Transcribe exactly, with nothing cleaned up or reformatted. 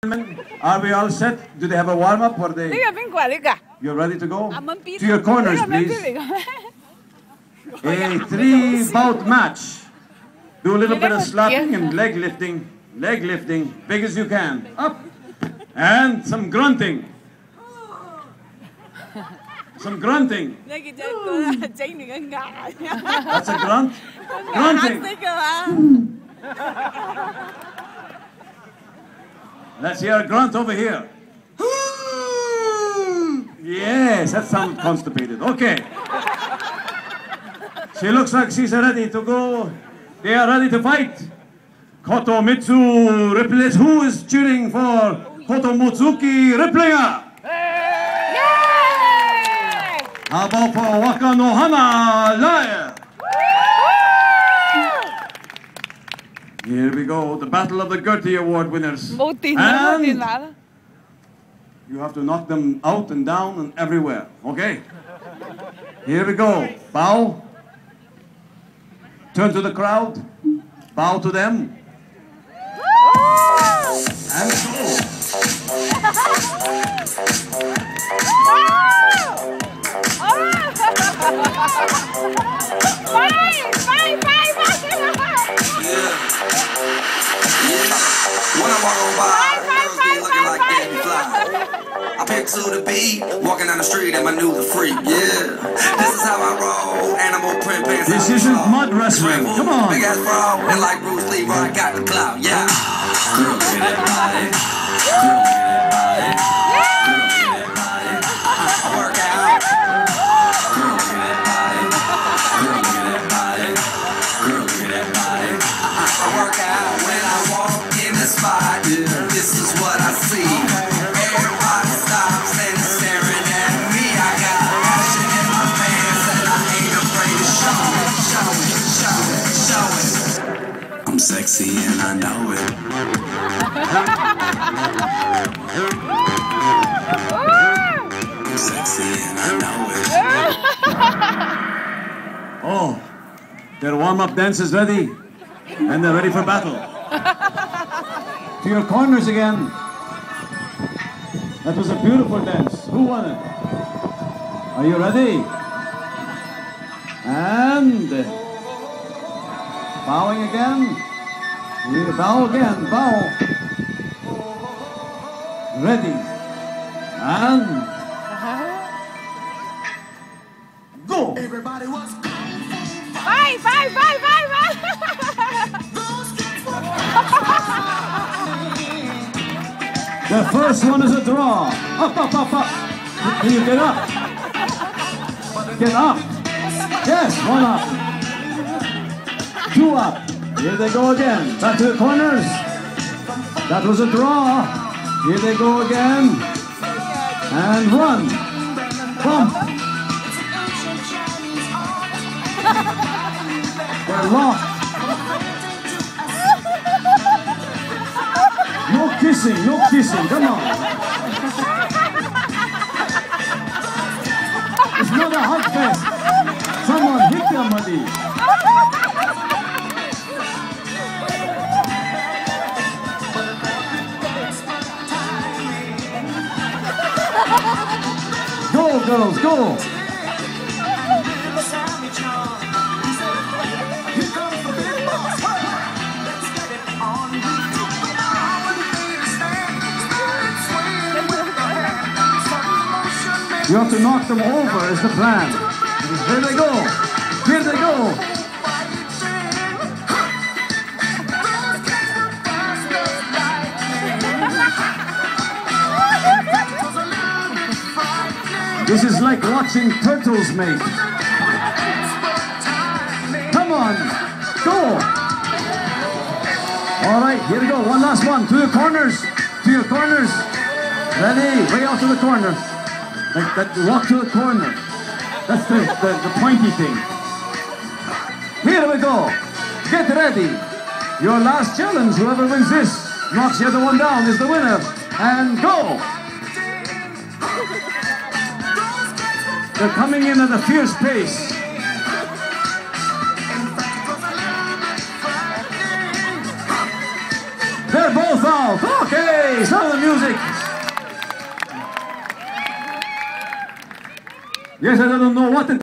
Are we all set? Do they have a warm-up? Or they? You're ready to go? To your corners, please. A three-bout match. Do a little bit of slapping and leg lifting. Leg lifting, big as you can. Up. And some grunting. Some grunting. That's a grunt? Grunting. Let's hear a grunt over here. Yes, that sounds constipated. Okay. She looks like she's ready to go. They are ready to fight. Kotomitsu Ripley. Who is cheering for Kotomutsuki Riplinger? How about for Waka no Hana Liar? Here we go, the Battle of the Gertie Award winners. And you have to knock them out and down and everywhere, okay? Here we go. Bow. Turn to the crowd. Bow to them. And go. When I walk on by, girls be looking like they can fly. I pick to the beat, walking down the street and my new the freak. Yeah, this is how I roll. Animal print pants. This isn't mud wrestling. Come on. Big ass bra, and like Bruce Lee, bro, I got the clout. Yeah. Girl, look at that body. Girl, look at that body. Girl, look at that body. I work out. Girl, look at that body. Girl, look at that body. Girl, look at that body. I work out when I walk in the spot. This is what I see. Everybody stops and is staring at me. I got passion in my pants and I ain't afraid to show it, show it, show it, show it. I'm sexy and I know it. I'm sexy and I know it. Oh, their warm-up dance is ready. And they're ready for battle. To your corners again. That was a beautiful dance. Who won it? Are you ready? And bowing again. You bow again. Bow. Ready. And go. Everybody was Five, five, five, five, five. The first one is a draw. Up, up, up, up. Can you get up? Get up. Yes, one up. Two up. Here they go again. Back to the corners. That was a draw. Here they go again. And run. Bump. They're locked. No kissing, no kissing, come on. It's not a hug fest. Someone hit them, buddy. Go, girls, go. You have to knock them over is the plan. Here they go. Here they go. This is like watching turtles mate. Come on. Go. All right, here we go. One last one. To your corners. To your corners. Ready? Way out to the corner. Like that, walk to the corner. That's the, the, the pointy thing. Here we go. Get ready. Your last challenge, whoever wins this, knocks the other one down, is the winner. And go. They're coming in at a fierce pace. They're both out. Okay, Southern music. Yes, I don't know what.